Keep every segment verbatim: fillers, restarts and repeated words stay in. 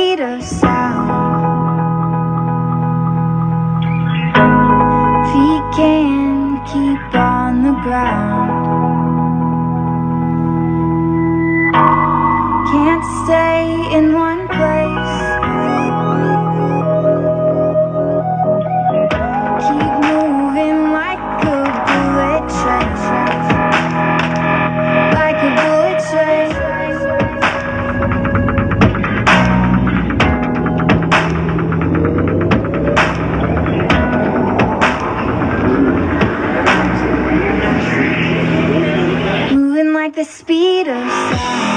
speed of sound. Feet can't keep on the ground. Can't stay in one place. Keep moving like a bullet train. Like a bullet train. Moving like the speed of sound.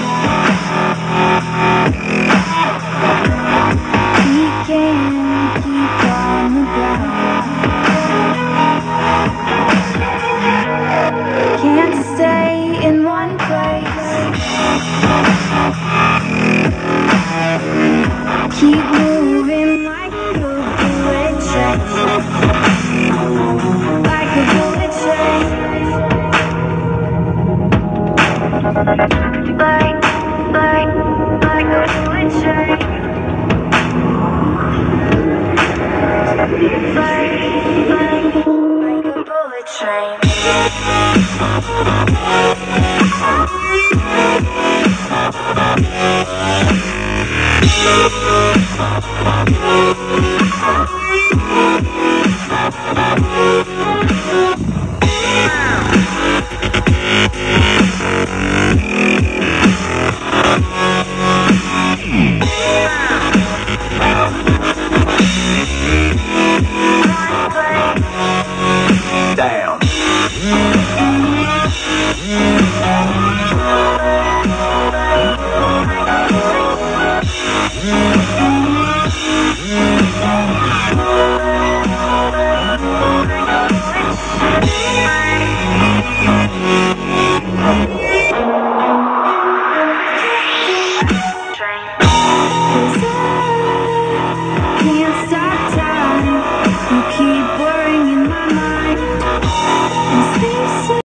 We can't keep on the ground. Can't stay in one place. Keep moving like a bullet train. Like a bullet train. Like, like, like a bullet train. Like, like, like a bullet train. We'll be right back.